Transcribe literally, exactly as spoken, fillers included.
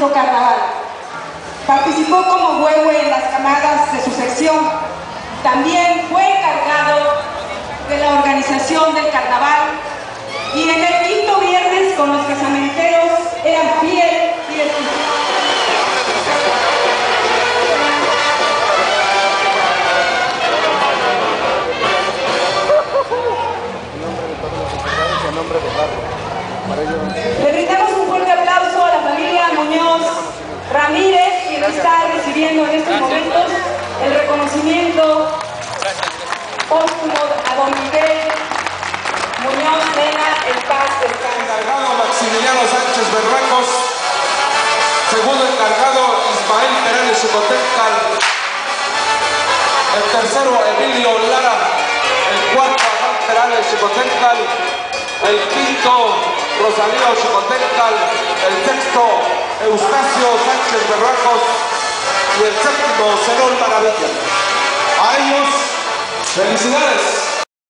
nuestro carnaval. Participó como huehue en las camadas de su sección. También fue encargado de la organización del carnaval y en el quinto viernes con los casamenteros eran fiel y fiel. Le brindamos un fuerte aplauso a la familia Muñoz Ramírez, quien está recibiendo en estos momentos el reconocimiento póstumo a don Miguel Muñoz Mena, en paz descanse. Encargado Maximiliano Sánchez Berruecos, segundo encargado Ismael Pérez Xicoténcal, el tercero Emilio Lara, el cuarto Adán Perales Xicoténcal, el quinto Rosalío Xicoténcal, el sexto Eustacio Sánchez Berruecos y el séptimo Zenón Maravilla. A ellos, felicidades.